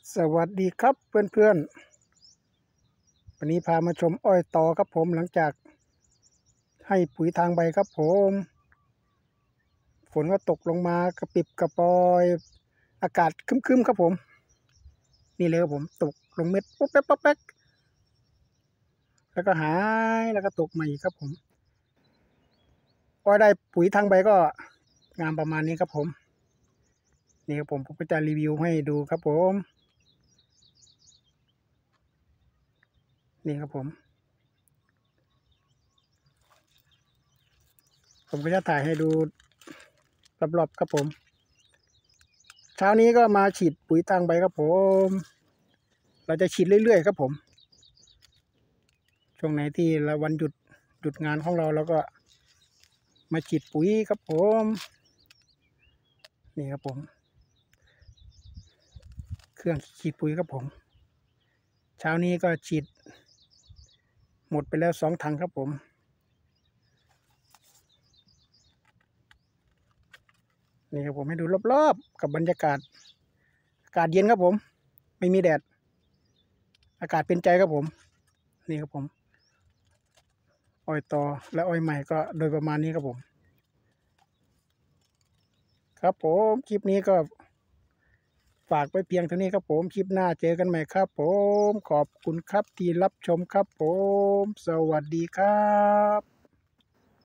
สวัสดีครับเพื่อนๆวันนี้พามาชมอ้อยตอครับผมหลังจากให้ปุ๋ยทางใบครับผมฝนก็ตกลงมากระปิบกระปอยอากาศครึ้มๆครับผมนี่เลยครับผมตกลงเม็ดปุ๊บแป๊บปุ๊บแป๊บแล้วก็หายแล้วก็ตกใหม่อีกครับผมอ้อยได้ปุ๋ยทางใบก็งามประมาณนี้ครับผมนี่ครับผมก็จะรีวิวให้ดูครับผมนี่ครับผมก็จะถ่ายให้ดูรอบๆครับผมเช้านี้ก็มาฉีดปุ๋ยทางใบครับผมเราจะฉีดเรื่อยๆครับผมช่วงไหนที่เราวันหยุดงานของเราก็มาฉีดปุ๋ยครับผมนี่ครับผมเครื่องฉีดปุ๋ยครับผมเช้านี้ก็ฉีดหมดไปแล้ว2 ถังครับผมนี่ครับผมให้ดูรอบๆกับบรรยากาศอากาศเย็นครับผมไม่มีแดดอากาศเป็นใจครับผมนี่ครับผมอ้อยตอและอ้อยใหม่ก็โดยประมาณนี้ครับผมครับผมคลิปนี้ก็ฝากไว้เพียงเท่านี้ครับผมคลิปหน้าเจอกันใหม่ครับผมขอบคุณครับที่รับชมครับผมสวัสดีครับ